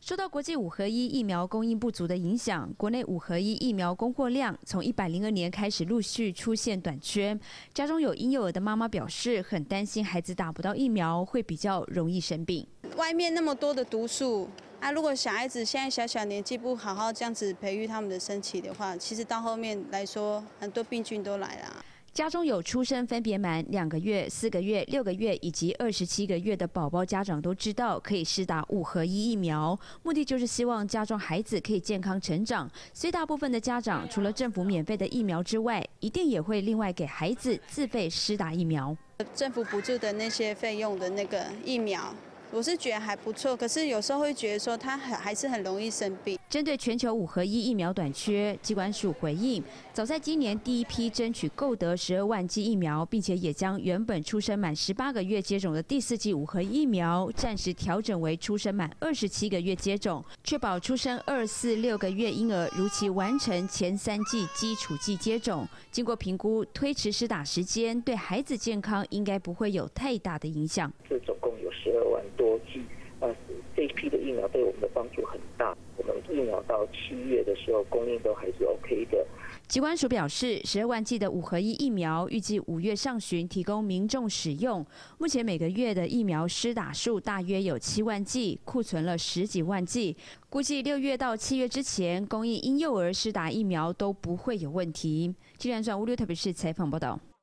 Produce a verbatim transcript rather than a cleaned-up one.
受到国际五合一疫苗供应不足的影响，国内五合一疫苗供货量从一百零二年开始陆续出现短缺。家中有婴幼儿的妈妈表示，很担心孩子打不到疫苗会比较容易生病。 外面那么多的毒素啊，如果小孩子现在小小年纪不好好这样子培育他们的身体的话，其实到后面来说，很多病菌都来了。 家中有出生分别满两个月、四个月、六个月以及二十七个月的宝宝，家长都知道可以施打五合一疫苗，目的就是希望家中孩子可以健康成长。所以大部分的家长除了政府免费的疫苗之外，一定也会另外给孩子自费施打疫苗。 政府补助的那些费用的那个疫苗。 我是觉得还不错，可是有时候会觉得说它很还是很容易生病。 针对全球五合一疫苗短缺，疾管署回应，早在今年第一批争取购得十二万剂疫苗，并且也将原本出生满十八个月接种的第四剂五合一疫苗，暂时调整为出生满二十七个月接种，确保出生二、四、六个月婴儿如期完成前三剂基础剂接种。经过评估，推迟施打时间对孩子健康应该不会有太大的影响。 这总共有十二万多剂，呃，这一批的疫苗对我们的帮助很大。我们疫苗到七月的时候供应都还是 OK 的。 疾管署表示，十二万剂的五合一疫苗预计五月上旬提供民众使用。目前每个月的疫苗施打数大约有七万剂，库存了十几万剂。估计六月到七月之前供应婴幼儿施打疫苗都不会有问题。既然转物流特别是采访报道。